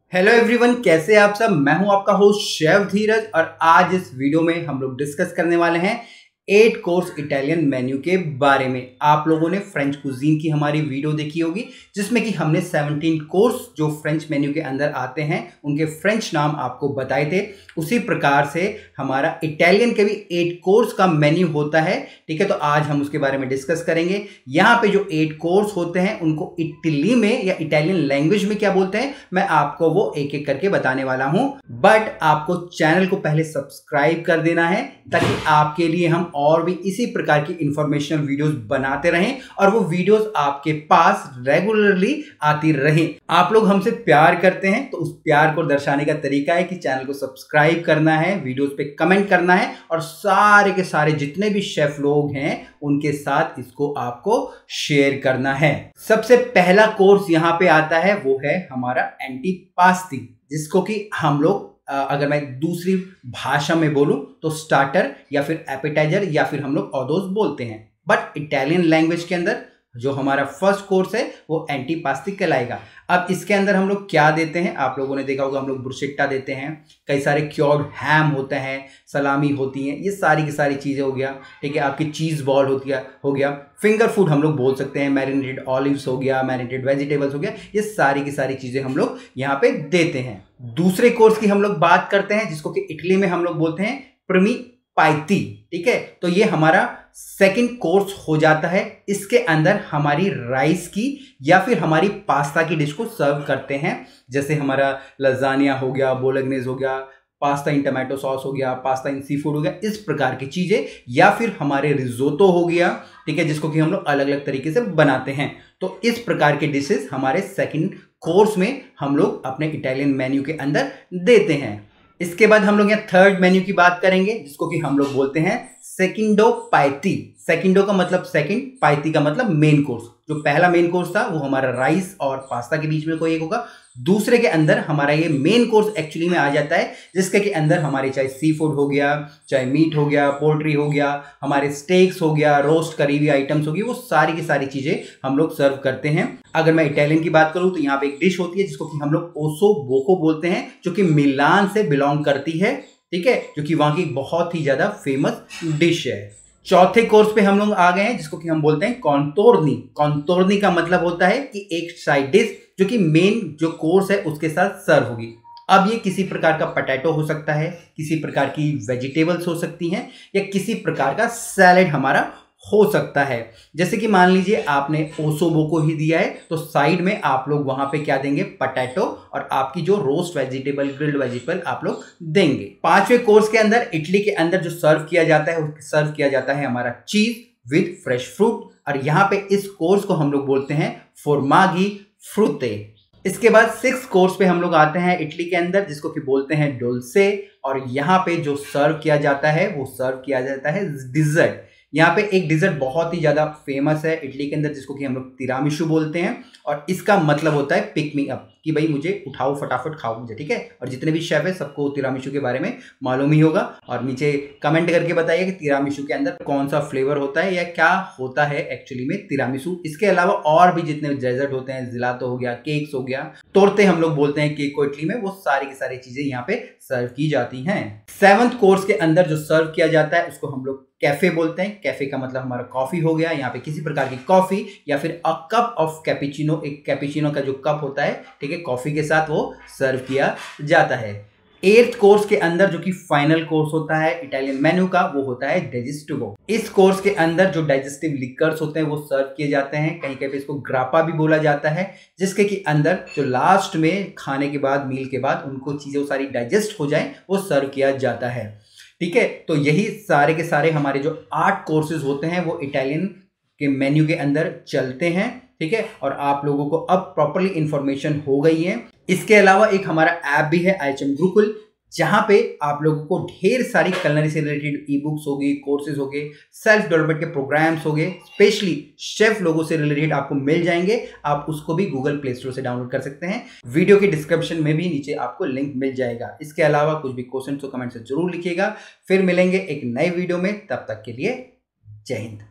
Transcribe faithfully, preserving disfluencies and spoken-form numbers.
Hello everyone, कैसे आप सब। मैं हूं आपका होस्ट शेफ धीरज और आज इस वीडियो में हम लोग डिस्कस करने वाले हैं एट कोर्स इटालियन मेन्यू के बारे में। आप लोगों ने फ्रेंच कुजीन की हमारी वीडियो देखी होगी जिसमें कि हमने सत्रह कोर्स जो फ्रेंच मेन्यू के अंदर आते हैं उनके फ्रेंच नाम आपको बताए थे। उसी प्रकार से हमारा इटालियन के भी एट कोर्स का मेन्यू होता है। ठीक है, तो आज हम उसके बारे में डिस्कस करेंगे। यहाँ पे जो एट कोर्स होते हैं उनको इटली में या इटालियन लैंग्वेज में क्या बोलते हैं, मैं आपको वो एक एक करके बताने वाला हूं। बट आपको चैनल को पहले सब्सक्राइब कर देना है ताकि आपके लिए हम और भी इसी प्रकार की इंफॉर्मेशनल वीडियोस बनाते रहें और वो वीडियोस आपके पास रेगुलरली आती रहें। आप लोग हमसे प्यार करते हैं तो उस प्यार को दर्शाने का तरीका है कि चैनल को सब्सक्राइब करना है, वीडियोस पे कमेंट करना है और सारे के सारे जितने भी शेफ लोग हैं उनके साथ इसको आपको शेयर करना है। सबसे पहला कोर्स यहां पे आता है वो है हमारा एंटीपास्ती, जिसको कि हम लोग अगर मैं दूसरी भाषा में बोलूं तो स्टार्टर या फिर एपेटाइजर या फिर हम लोग ऑडोस बोलते हैं। बट इटालियन लैंग्वेज के अंदर जो हमारा फर्स्ट कोर्स है वो एंटीपास्ती कहलाएगा। अब इसके अंदर हम लोग क्या देते हैं, आप लोगों ने देखा होगा, हम लोग ब्रुशेट्टा देते हैं, कई सारे क्योर्ड हैम होते हैं, सलामी होती है, ये सारी की सारी चीज़ें हो गया। ठीक है, आपकी चीज़ बॉल होती है हो गया, फिंगर फूड हम लोग बोल सकते हैं, मैरिनेटेड ऑलिव्स हो गया, मैरिनेटेड वेजिटेबल्स हो गया, ये सारी की सारी चीज़ें हम लोग यहाँ पे देते हैं। दूसरे कोर्स की हम लोग बात करते हैं जिसको कि इटली में हम लोग बोलते हैं प्रमी पाइती। ठीक है, तो ये हमारा सेकंड कोर्स हो जाता है। इसके अंदर हमारी राइस की या फिर हमारी पास्ता की डिश को सर्व करते हैं, जैसे हमारा लजानिया हो गया, बोलोग्नेज हो गया, पास्ता इन टमाटो सॉस हो गया, पास्ता इन सी फूड हो गया, इस प्रकार की चीजें, या फिर हमारे रिजोतो हो गया। ठीक है, जिसको कि हम लोग अलग अलग तरीके से बनाते हैं। तो इस प्रकार के डिशेस हमारे सेकंड कोर्स में हम लोग अपने इटालियन मेन्यू के अंदर देते हैं। इसके बाद हम लोग यहाँ थर्ड मेन्यू की बात करेंगे जिसको कि हम लोग बोलते हैं सेकंडो पाइती। सेकंडो का मतलब सेकंड, पाइती का मतलब मेन कोर्स। जो पहला मेन कोर्स था वो हमारा राइस और पास्ता के बीच में कोई एक होगा। दूसरे के अंदर हमारा ये मेन कोर्स एक्चुअली में आ जाता है जिसके के अंदर हमारे चाहे सी फूड हो गया, चाहे मीट हो गया, पोल्ट्री हो गया, हमारे स्टेक्स हो गया, रोस्ट करी हुई आइटम्स होगी, वो सारी की सारी चीजें हम लोग सर्व करते हैं। अगर मैं इटालियन की बात करूं तो यहाँ पे एक डिश होती है जिसको कि हम लोग ओसो बोको बोलते हैं, जो कि मिलान से बिलोंग करती है। ठीक है, जो कि वहां की बहुत ही ज्यादा फेमस डिश है। चौथे कोर्स पे हम लोग आ गए हैं जिसको कि हम बोलते हैं कॉन्टोर्नी। कॉन्टोर्नी का मतलब होता है कि एक साइड डिश जो कि मेन जो कोर्स है उसके साथ सर्व होगी। अब ये किसी प्रकार का पोटैटो हो सकता है, किसी प्रकार की वेजिटेबल्स हो सकती हैं, या किसी प्रकार का सैलेड हमारा हो सकता है। जैसे कि मान लीजिए आपने ओसोबो को ही दिया है तो साइड में आप लोग वहां पे क्या देंगे, पोटैटो और आपकी जो रोस्ट वेजिटेबल, ग्रिल्ड वेजिटेबल आप लोग देंगे। पांचवें कोर्स के अंदर इटली के अंदर जो सर्व किया जाता है सर्व किया जाता है हमारा चीज विद फ्रेश फ्रूट, और यहाँ पे इस कोर्स को हम लोग बोलते हैं फॉर्मागी फ्रूटे। इसके बाद सिक्स कोर्स पे हम लोग आते हैं इटली के अंदर जिसको कि बोलते हैं डोल्से, और यहाँ पे जो सर्व किया जाता है वो सर्व किया जाता है डिजर्ट। यहाँ पे एक डिजर्ट बहुत ही ज्यादा फेमस है इटली के अंदर जिसको कि हम लोग तिरामिसू बोलते हैं, और इसका मतलब होता है पिक मी अप, कि भाई मुझे उठाओ, फटाफट खाओ मुझे। ठीक है, और जितने भी शेफ है सबको तिरामिसू के बारे में मालूम ही होगा। और नीचे कमेंट करके बताइए कि तिरामिसू के अंदर कौन सा फ्लेवर होता है या क्या होता है एक्चुअली में तिरामिसू। इसके अलावा और भी जितने डेजर्ट होते हैं, जिलातो हो गया, केक्स हो गया, तोरते हम लोग बोलते हैं केक को इटली में, वो सारी की सारी चीजें यहाँ पे सर्व की जाती हैं। सेवंथ कोर्स के अंदर जो सर्व किया जाता है उसको हम लोग कैफे बोलते हैं। कैफे का मतलब हमारा कॉफी हो गया। यहाँ पे किसी प्रकार की कॉफी या फिर अ कप ऑफ कैपेचिनो, एक कैपेचिनो का जो कप होता है, ठीक है, कॉफी के साथ वो सर्व किया जाता है। एट्थ कोर्स के अंदर जो कि फाइनल कोर्स होता है इटालियन मेन्यू का वो होता है डाइजेस्टिवो। इस कोर्स के अंदर जो डाइजेस्टिव लिकर्स होते हैं वो सर्व किए जाते हैं। कहीं कहीं पे इसको ग्रापा भी बोला जाता है, जिसके कि अंदर जो लास्ट में खाने के बाद, मील के बाद उनको चीजें सारी डाइजेस्ट हो जाए वो सर्व किया जाता है। ठीक है, तो यही सारे के सारे हमारे जो आठ कोर्सेज होते हैं वो इटालियन के मेन्यू के अंदर चलते हैं। ठीक है, और आप लोगों को अब प्रॉपरली इंफॉर्मेशन हो गई है। इसके अलावा एक हमारा ऐप भी है आईएचएम गुरुकुल, जहां पे आप लोगों को ढेर सारी कलनरी से रिलेटेड ई बुक्स हो गई, कोर्सेज हो गए, सेल्फ डेवलपमेंट के प्रोग्राम्स हो गए, स्पेशली शेफ लोगों से रिलेटेड आपको मिल जाएंगे। आप उसको भी गूगल प्ले स्टोर से डाउनलोड कर सकते हैं। वीडियो के डिस्क्रिप्शन में भी नीचे आपको लिंक मिल जाएगा। इसके अलावा कुछ भी क्वेश्चन तो कमेंट से जरूर लिखिएगा। फिर मिलेंगे एक नए वीडियो में, तब तक के लिए जय हिंद।